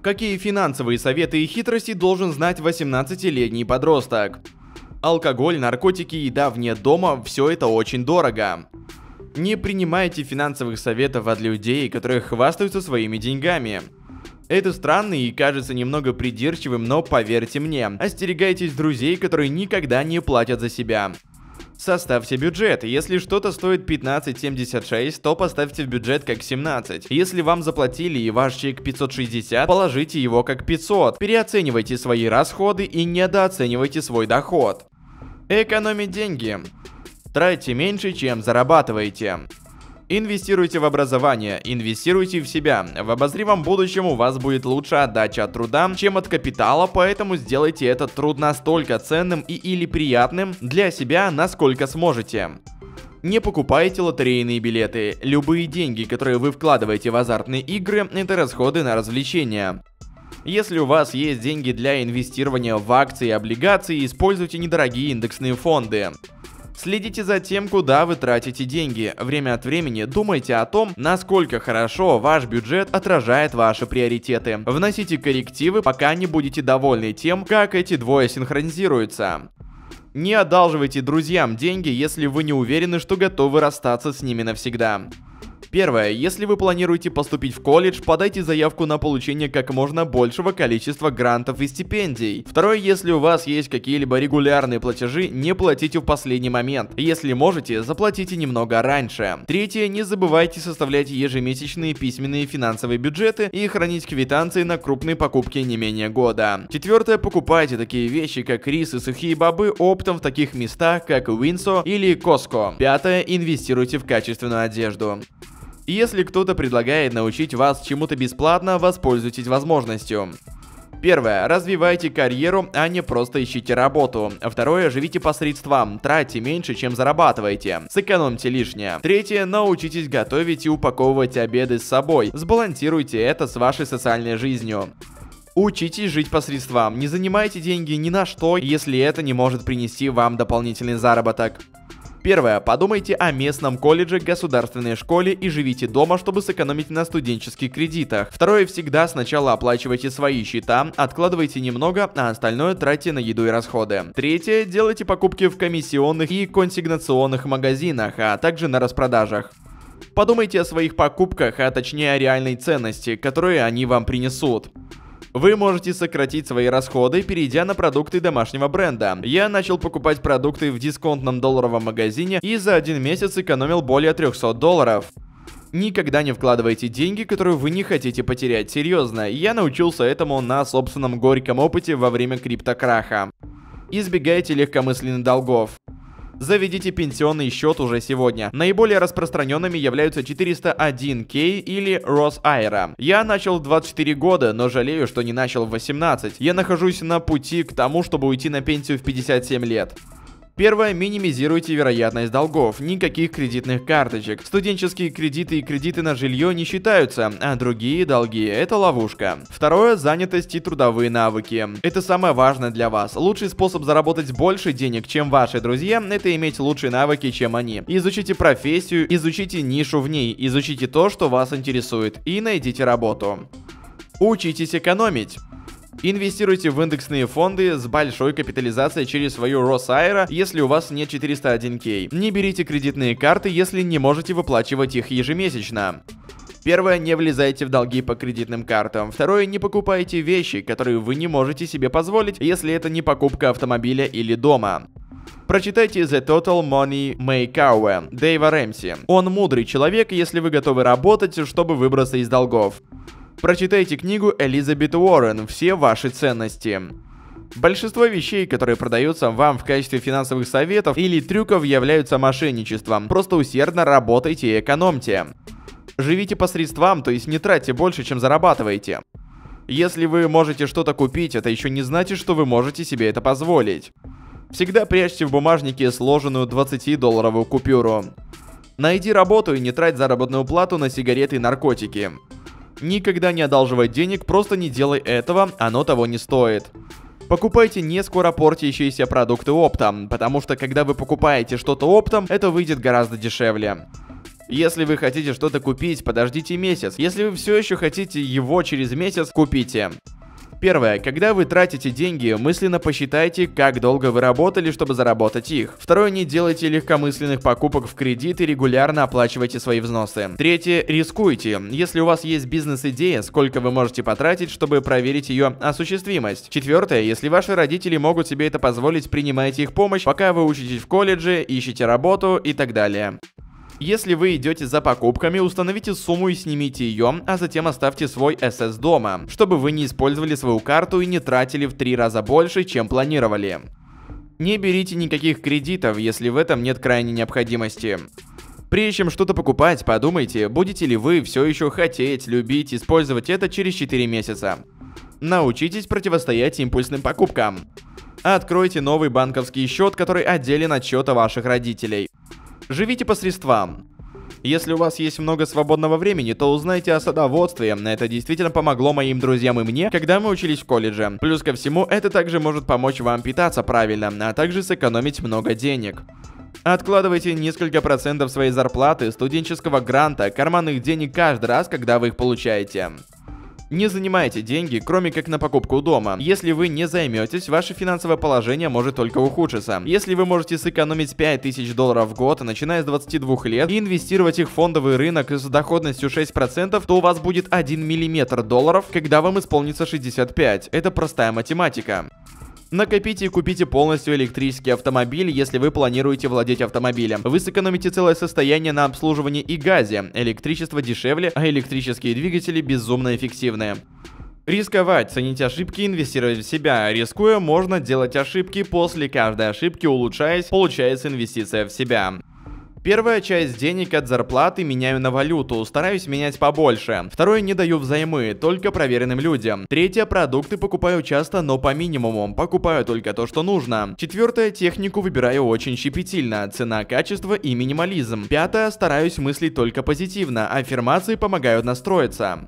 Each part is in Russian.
Какие финансовые советы и хитрости должен знать 18-летний подросток? Алкоголь, наркотики, еда вне дома – все это очень дорого. Не принимайте финансовых советов от людей, которые хвастаются своими деньгами. Это странно и кажется немного придирчивым, но поверьте мне, остерегайтесь друзей, которые никогда не платят за себя. Составьте бюджет. Если что-то стоит 15.76, то поставьте в бюджет как 17. Если вам заплатили и ваш чек 560, положите его как 500. Переоценивайте свои расходы и недооценивайте свой доход. Экономить деньги. Тратьте меньше, чем зарабатываете. Инвестируйте в образование, инвестируйте в себя. В обозримом будущем у вас будет лучшая отдача от труда, чем от капитала, поэтому сделайте этот труд настолько ценным или приятным для себя, насколько сможете. Не покупайте лотерейные билеты. Любые деньги, которые вы вкладываете в азартные игры, это расходы на развлечения. Если у вас есть деньги для инвестирования в акции и облигации, используйте недорогие индексные фонды. Следите за тем, куда вы тратите деньги. Время от времени думайте о том, насколько хорошо ваш бюджет отражает ваши приоритеты. Вносите коррективы, пока не будете довольны тем, как эти двое синхронизируются. Не одалживайте друзьям деньги, если вы не уверены, что готовы расстаться с ними навсегда. Первое. Если вы планируете поступить в колледж, подайте заявку на получение как можно большего количества грантов и стипендий. Второе. Если у вас есть какие-либо регулярные платежи, не платите в последний момент. Если можете, заплатите немного раньше. Третье. Не забывайте составлять ежемесячные письменные финансовые бюджеты и хранить квитанции на крупные покупки не менее года. Четвертое. Покупайте такие вещи, как рис и сухие бобы, оптом в таких местах, как Winso или Costco. Пятое. Инвестируйте в качественную одежду. Если кто-то предлагает научить вас чему-то бесплатно, воспользуйтесь возможностью. Первое. Развивайте карьеру, а не просто ищите работу. Второе. Живите по средствам. Тратьте меньше, чем зарабатываете. Сэкономьте лишнее. Третье. Научитесь готовить и упаковывать обеды с собой. Сбалансируйте это с вашей социальной жизнью. Учитесь жить по средствам. Не занимайте деньги ни на что, если это не может принести вам дополнительный заработок. Первое. Подумайте о местном колледже, государственной школе и живите дома, чтобы сэкономить на студенческих кредитах. Второе. Всегда сначала оплачивайте свои счета, откладывайте немного, а остальное тратьте на еду и расходы. Третье. Делайте покупки в комиссионных и консигнационных магазинах, а также на распродажах. Подумайте о своих покупках, а точнее о реальной ценности, которые они вам принесут. Вы можете сократить свои расходы, перейдя на продукты домашнего бренда. Я начал покупать продукты в дисконтном долларовом магазине и за один месяц экономил более $300. Никогда не вкладывайте деньги, которые вы не хотите потерять. Серьезно, я научился этому на собственном горьком опыте во время криптокраха. Избегайте легкомысленных долгов. Заведите пенсионный счет уже сегодня. Наиболее распространенными являются 401k или Roth IRA. Я начал в 24 года, но жалею, что не начал в 18. Я нахожусь на пути к тому, чтобы уйти на пенсию в 57 лет. Первое. Минимизируйте вероятность долгов. Никаких кредитных карточек. Студенческие кредиты и кредиты на жилье не считаются, а другие долги – это ловушка. Второе. Занятость и трудовые навыки. Это самое важное для вас. Лучший способ заработать больше денег, чем ваши друзья – это иметь лучшие навыки, чем они. Изучите профессию, изучите нишу в ней, изучите то, что вас интересует, и найдите работу. Учитесь экономить. Инвестируйте в индексные фонды с большой капитализацией через свою Roth IRA, если у вас нет 401k. Не берите кредитные карты, если не можете выплачивать их ежемесячно. Первое. Не влезайте в долги по кредитным картам. Второе. Не покупайте вещи, которые вы не можете себе позволить, если это не покупка автомобиля или дома. Прочитайте The Total Money Makeover Дэйва Рэмси. Он мудрый человек, если вы готовы работать, чтобы выбраться из долгов. Прочитайте книгу Элизабет Уоррен «Все ваши ценности». Большинство вещей, которые продаются вам в качестве финансовых советов или трюков, являются мошенничеством. Просто усердно работайте и экономьте. Живите по средствам, то есть не тратьте больше, чем зарабатываете. Если вы можете что-то купить, это еще не значит, что вы можете себе это позволить. Всегда прячьте в бумажнике сложенную 20-долларовую купюру. Найди работу и не трать заработную плату на сигареты и наркотики. Никогда не одалживай денег, просто не делай этого, оно того не стоит. Покупайте не скоропортящиеся продукты оптом, потому что когда вы покупаете что-то оптом, это выйдет гораздо дешевле. Если вы хотите что-то купить, подождите месяц. Если вы все еще хотите его через месяц, купите. Первое. Когда вы тратите деньги, мысленно посчитайте, как долго вы работали, чтобы заработать их. Второе. Не делайте легкомысленных покупок в кредит и регулярно оплачивайте свои взносы. Третье. Рискуйте. Если у вас есть бизнес-идея, сколько вы можете потратить, чтобы проверить ее осуществимость. Четвертое. Если ваши родители могут себе это позволить, принимайте их помощь, пока вы учитесь в колледже, ищете работу и так далее. Если вы идете за покупками, установите сумму и снимите ее, а затем оставьте свой СС дома, чтобы вы не использовали свою карту и не тратили в 3 раза больше, чем планировали. Не берите никаких кредитов, если в этом нет крайней необходимости. Прежде чем что-то покупать, подумайте, будете ли вы все еще хотеть, любить, использовать это через 4 месяца. Научитесь противостоять импульсным покупкам. Откройте новый банковский счет, который отделен от счета ваших родителей. Живите по средствам. Если у вас есть много свободного времени, то узнайте о садоводстве. Это действительно помогло моим друзьям и мне, когда мы учились в колледже. Плюс ко всему, это также может помочь вам питаться правильно, а также сэкономить много денег. Откладывайте несколько процентов своей зарплаты, студенческого гранта, карманных денег каждый раз, когда вы их получаете. Не занимайте деньги, кроме как на покупку дома. Если вы не займетесь, ваше финансовое положение может только ухудшиться. Если вы можете сэкономить $5000 в год, начиная с 22 лет, и инвестировать их в фондовый рынок с доходностью 6%, то у вас будет 1 миллиметр долларов, когда вам исполнится 65. Это простая математика. Накопите и купите полностью электрический автомобиль, если вы планируете владеть автомобилем. Вы сэкономите целое состояние на обслуживании и газе. Электричество дешевле, а электрические двигатели безумно эффективны. Рисковать, ценить ошибки, инвестировать в себя. Рискуя, можно делать ошибки. После каждой ошибки, улучшаясь, получается инвестиция в себя. Первая часть денег от зарплаты меняю на валюту, стараюсь менять побольше. Второе, не даю взаймы, только проверенным людям. Третье, продукты покупаю часто, но по минимуму, покупаю только то, что нужно. Четвертое, технику выбираю очень щепетильно, цена, качество и минимализм. Пятое, стараюсь мыслить только позитивно, аффирмации помогают настроиться.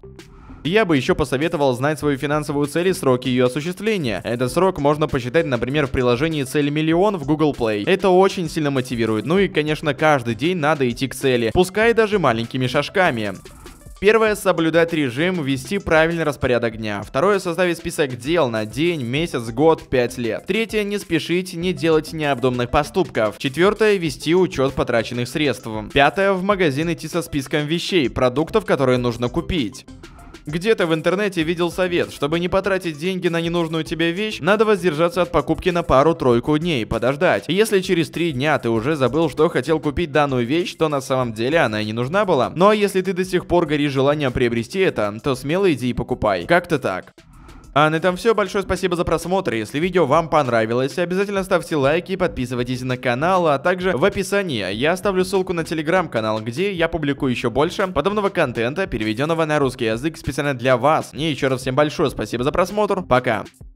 Я бы еще посоветовал знать свою финансовую цель и сроки ее осуществления. Этот срок можно посчитать, например, в приложении «Цель миллион» в Google Play. Это очень сильно мотивирует. Ну и, конечно, каждый день надо идти к цели, пускай даже маленькими шажками. Первое – соблюдать режим, вести правильный распорядок дня. Второе – составить список дел на день, месяц, год, 5 лет. Третье – не спешить, не делать необдуманных поступков. Четвертое – вести учет потраченных средств. Пятое – в магазин идти со списком вещей, продуктов, которые нужно купить. Где-то в интернете видел совет, чтобы не потратить деньги на ненужную тебе вещь, надо воздержаться от покупки на пару-тройку дней, подождать. Если через 3 дня ты уже забыл, что хотел купить данную вещь, то на самом деле она и не нужна была. Ну а если ты до сих пор горишь желанием приобрести это, то смело иди и покупай. Как-то так. А на этом все. Большое спасибо за просмотр. Если видео вам понравилось, обязательно ставьте лайки и подписывайтесь на канал, а также в описании я оставлю ссылку на телеграм-канал, где я публикую еще больше подобного контента, переведенного на русский язык специально для вас. И еще раз всем большое спасибо за просмотр. Пока.